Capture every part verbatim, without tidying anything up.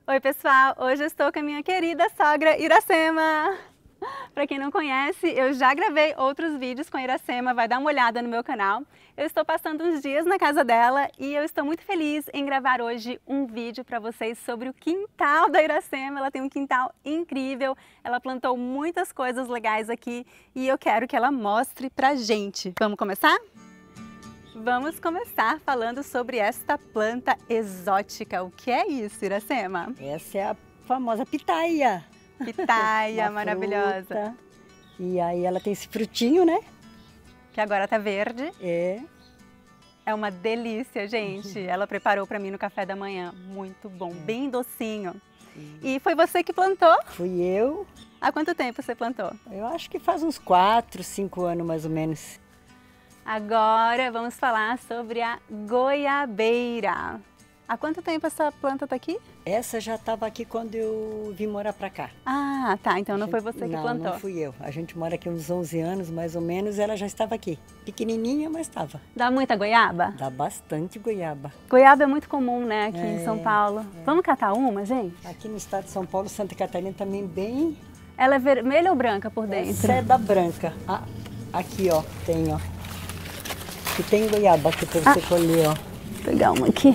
Oi pessoal, hoje eu estou com a minha querida sogra Iracema. Para quem não conhece, eu já gravei outros vídeos com a Iracema, vai dar uma olhada no meu canal. Eu estou passando uns dias na casa dela e eu estou muito feliz em gravar hoje um vídeo para vocês sobre o quintal da Iracema. Ela tem um quintal incrível, ela plantou muitas coisas legais aqui e eu quero que ela mostre pra gente. Vamos começar? Vamos começar falando sobre esta planta exótica. O que é isso, Iracema? Essa é a famosa pitaia. Pitaia maravilhosa. Fruta. E aí ela tem esse frutinho, né? Que agora tá verde. É. É uma delícia, gente. Ela preparou para mim no café da manhã. Muito bom, bem docinho. E foi você que plantou? Fui eu. Há quanto tempo você plantou? Eu acho que faz uns quatro, cinco anos mais ou menos. Agora vamos falar sobre a goiabeira. Há quanto tempo essa planta está aqui? Essa já estava aqui quando eu vim morar para cá. Ah, tá. Então não gente, foi você que não, plantou. Não, fui eu. A gente mora aqui uns onze anos, mais ou menos, ela já estava aqui. Pequenininha, mas estava. Dá muita goiaba? Dá bastante goiaba. Goiaba é muito comum, né, aqui é, em São Paulo. É. Vamos catar uma, gente? Aqui no estado de São Paulo, Santa Catarina também bem... Ela é vermelha ou branca por dentro? Essa é da branca. Ah, aqui, ó, tem, ó. Aqui tem goiaba aqui para você ah, colher, ó. Vou pegar uma aqui.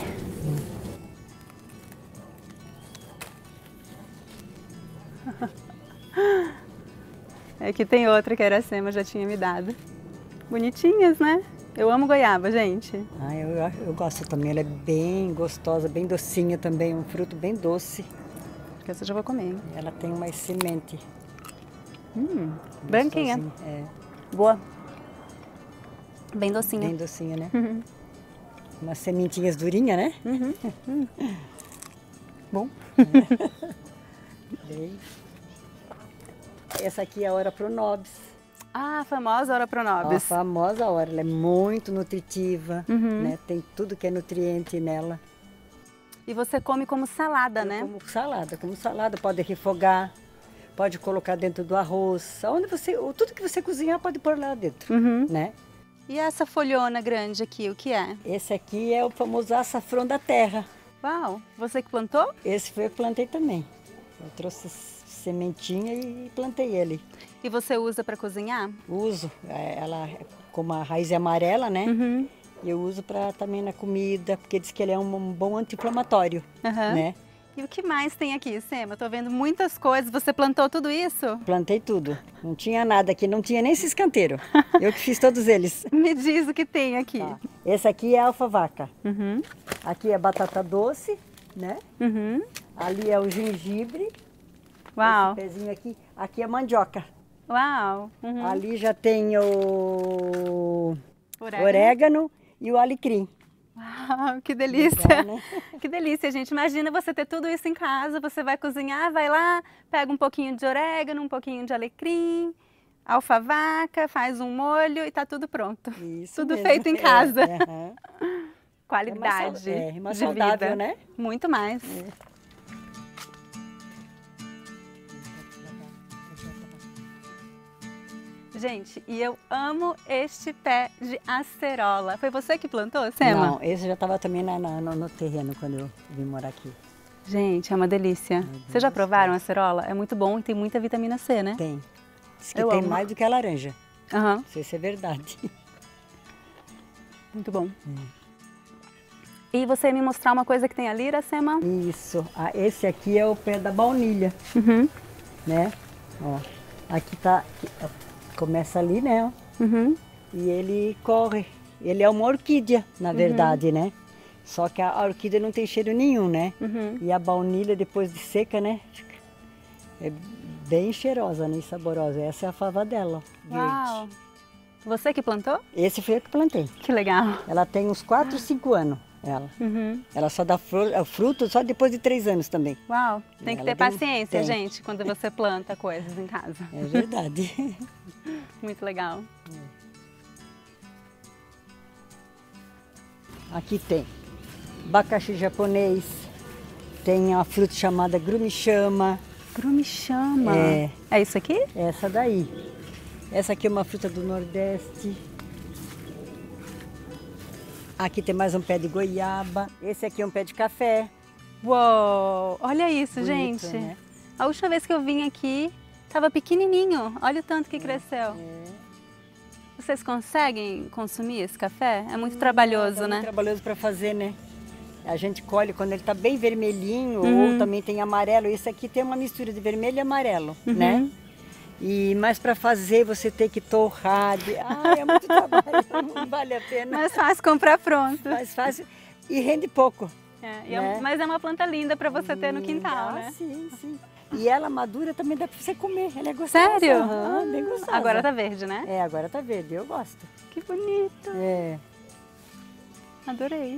Aqui tem outra que a Iracema já tinha me dado. Bonitinhas, né? Eu amo goiaba, gente. Ah, eu, eu gosto também. Ela é bem gostosa, bem docinha também. Um fruto bem doce. Essa eu já vou comer. Ela tem uma semente. Hum, branquinha. É. Boa. Bem docinha. Bem docinha, né? Uhum. Umas sementinhas durinhas, né? Uhum. Uhum. Bom. Bem. Essa aqui é a Ora Pronobis. Ah, a famosa Ora Pronobis. A famosa Ora, ela é muito nutritiva, uhum. né? Tem tudo que é nutriente nela. E você come como salada, Eu né? Como salada, como salada, pode refogar, pode colocar dentro do arroz, onde você, tudo que você cozinhar pode pôr lá dentro, uhum. né? E essa folhona grande aqui, o que é? Esse aqui é o famoso açafrão da terra. Uau, você que plantou? Esse foi eu que plantei também. Eu trouxe sementinha e plantei ele. E você usa para cozinhar? Uso, ela como a raiz é amarela, né? Uhum. Eu uso para também na comida, porque diz que ele é um bom anti-inflamatório, uhum. né? E o que mais tem aqui, Sema? Tô vendo muitas coisas. Você plantou tudo isso? Plantei tudo. Não tinha nada aqui, não tinha nem esse escanteiro. Eu que fiz todos eles. Me diz o que tem aqui. Tá. Esse aqui é a alfavaca. Uhum. Aqui é batata doce, né? Uhum. Ali é o gengibre. Uau. Esse pezinho aqui. Aqui é mandioca. Uau. Uhum. Ali já tem o orégano, orégano e o alecrim. Uau, que delícia! Legal, né? Que delícia, gente. Imagina você ter tudo isso em casa, você vai cozinhar, vai lá, pega um pouquinho de orégano, um pouquinho de alecrim, alfavaca, faz um molho e tá tudo pronto. Isso tudo mesmo. feito em casa. É, é. Qualidade é mais, é, mais de saudável, vida. Né? Muito mais. É. Gente, e eu amo este pé de acerola. Foi você que plantou, Sema? Não, esse já estava também na, na, no, no terreno quando eu vim morar aqui. Gente, é uma delícia. Vocês já provaram a acerola? É muito bom e tem muita vitamina C, né? Tem. Diz que eu tem amo. mais do que a laranja. Uhum. Não sei se é verdade. Muito bom. Hum. E você ia me mostrar uma coisa que tem ali, Iracema? Isso. Ah, esse aqui é o pé da baunilha. Uhum. Né? Ó, aqui tá... Aqui, ó. Começa ali, né? Uhum. E ele corre. Ele é uma orquídea, na verdade, uhum. né? Só que a orquídea não tem cheiro nenhum, né? Uhum. E a baunilha, depois de seca, né? É bem cheirosa, né? E saborosa. Essa é a fava dela, ó, Uau! verde. Você que plantou? Esse foi eu que plantei. Que legal. Ela tem uns quatro, cinco anos, ela. Uhum. Ela só dá fruto só depois de três anos também. Uau! Tem que ela ter tem... paciência, tem. gente, quando você planta coisas em casa. É verdade. Muito legal. Aqui tem abacaxi japonês, tem a fruta chamada grumichama. Grumichama? É. É isso aqui? Essa daí. Essa aqui é uma fruta do Nordeste. Aqui tem mais um pé de goiaba. Esse aqui é um pé de café. Uou! Olha isso, Bonito, gente. né? A última vez que eu vim aqui, tava pequenininho. Olha o tanto que cresceu. É. Vocês conseguem consumir esse café? É muito trabalhoso, É né? muito trabalhoso para fazer, né? A gente colhe quando ele tá bem vermelhinho, Uhum. ou também tem amarelo. Esse aqui tem uma mistura de vermelho e amarelo, Uhum. né? E, mas para fazer você tem que torrar. De... Ah, é muito trabalho, não vale a pena. Mais fácil comprar pronto. Mais fácil e rende pouco. É, e é- né? mas é uma planta linda para você ter no quintal, ah, né? Sim, sim. E ela madura também dá para você comer. Ela é gostosa. Sério? Aham, bem gostosa. Agora tá verde, né? É, agora tá verde. Eu gosto. Que bonito. É. Adorei.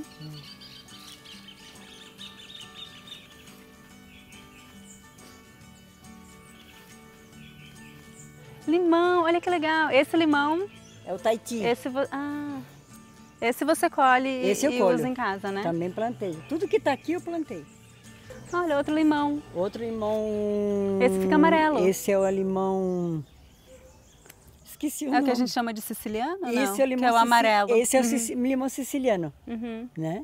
Limão, olha que legal. Esse limão, É o Tahiti. esse, vo- ah, esse você colhe e- Esse eu e colho. usa em casa, né? Também plantei. Tudo que tá aqui eu plantei. Olha, outro limão. Outro limão. Esse fica amarelo. Esse é o limão. Esqueci o É nome. o que a gente chama de siciliano, não? Esse é o limão Que é o sici- amarelo. Esse é o Uhum. sici- limão siciliano, Uhum. né?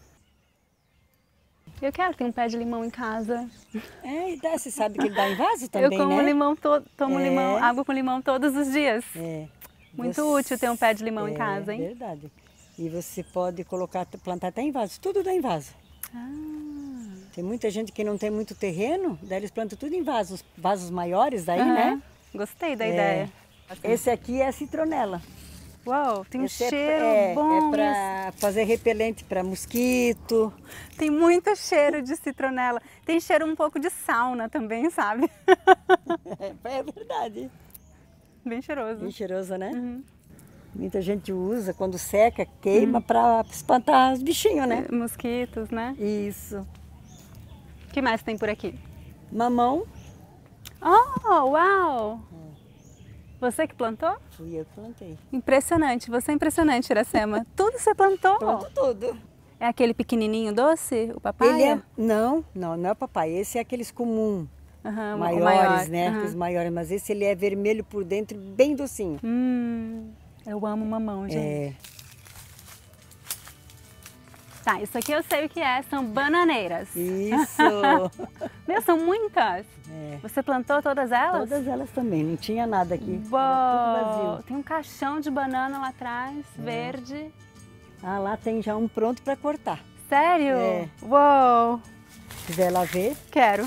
Eu quero ter um pé de limão em casa. É, e dá, você sabe que ele dá em vaso também, Eu como né? limão to tomo É. limão, água com limão todos os dias. É. Muito Você- útil ter um pé de limão em é, casa, hein? Verdade. E você pode colocar, plantar até em vaso. Tudo dá em vaso. Ah, Tem muita gente que não tem muito terreno, daí eles plantam tudo em vasos, vasos maiores aí, aham. né? Gostei da É. ideia. Esse aqui é a citronela. Uau, tem um Esse é- cheiro é, bom. É para fazer repelente para mosquito. esse. Tem muito cheiro de citronela. Tem cheiro um pouco de sauna também, sabe? É, é verdade. Bem cheiroso. Bem cheiroso, né? Uhum. Muita gente usa, quando seca, queima para espantar os bichinhos, né? Mosquitos, né? Isso. O que mais tem por aqui? Mamão, Oh, uau! Você que plantou? fui eu que plantei. Impressionante, você é impressionante, Iracema. Tudo você plantou? Planto tudo. É aquele pequenininho doce, o papai? Ele é... Não, não, não é o papai. Esse é aqueles comum, Aham, o maiores, maior. né? Aham. Aqueles maiores, mas esse ele é vermelho por dentro, bem docinho. Hum, eu amo mamão, gente. É, Tá, isso aqui eu sei o que é, são bananeiras. isso. Meu, são muitas. É. Você plantou todas elas? Todas elas também, não tinha nada aqui. Uau, Era tudo vazio. tem um caixão de banana lá atrás, verde. Ah, lá tem já um pronto para cortar. Sério? É. Uou, Se quiser lá ver. quero.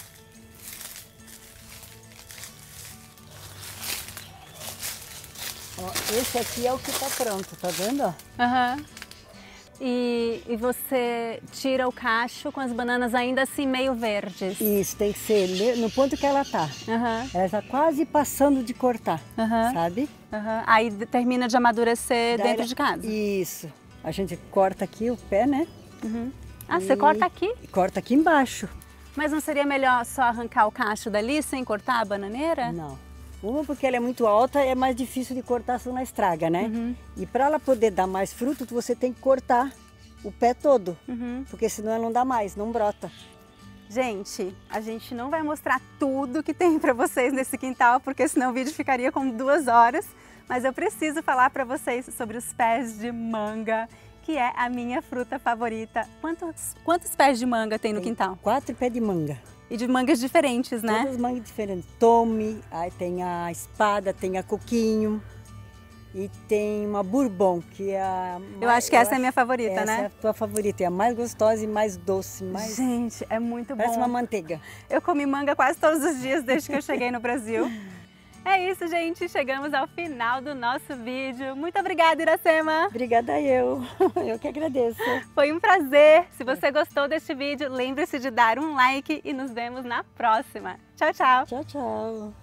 Ó, esse aqui é o que está pronto, tá vendo? ó? Aham. E, e você tira o cacho com as bananas ainda assim meio verdes. Isso, tem que ser ne- no ponto que ela tá. Aham, Ela está quase passando de cortar, aham, sabe? aham. Aí de- termina de amadurecer Daí dentro ela- de casa. Isso. A gente corta aqui o pé, né? Uhum. Ah, você E- corta aqui? E corta aqui embaixo. Mas não seria melhor só arrancar o cacho dali sem cortar a bananeira? Não. Uma porque ela é muito alta, é mais difícil de cortar se não estraga, né? Uhum. E para ela poder dar mais fruto, você tem que cortar o pé todo, Uhum. porque senão ela não dá mais, não brota. Gente, a gente não vai mostrar tudo que tem para vocês nesse quintal, porque senão o vídeo ficaria com duas horas. Mas eu preciso falar para vocês sobre os pés de manga, que é a minha fruta favorita. Quantos, quantos pés de manga tem no Tem quintal? Quatro pés de manga. E de mangas diferentes, né? Todas mangas diferentes. Tome, aí tem a espada, tem a coquinho e tem uma bourbon, que é a... Eu acho que essa é a minha favorita, essa né? é a tua favorita, é a mais gostosa e mais doce, mais... Gente, é muito Parece bom. uma manteiga. Eu comi manga quase todos os dias desde que eu cheguei no Brasil. É isso, gente. Chegamos ao final do nosso vídeo. Muito obrigada, Iracema. Obrigada eu, eu que agradeço. Foi um prazer. Se você gostou deste vídeo, lembre-se de dar um like e nos vemos na próxima. Tchau, tchau. Tchau, tchau.